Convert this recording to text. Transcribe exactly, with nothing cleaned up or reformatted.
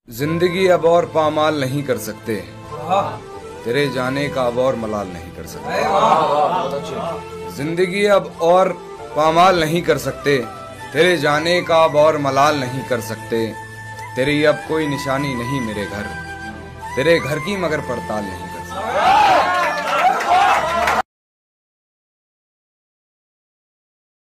जिंदगी अब और पामाल नहीं कर सकते, तेरे जाने का अब और मलाल नहीं कर सकते। जिंदगी अब और पामाल नहीं कर सकते, तेरे जाने का अब और मलाल नहीं कर सकते। तेरी अब कोई निशानी नहीं मेरे घर, तेरे घर की मगर पड़ताल नहीं कर सकते।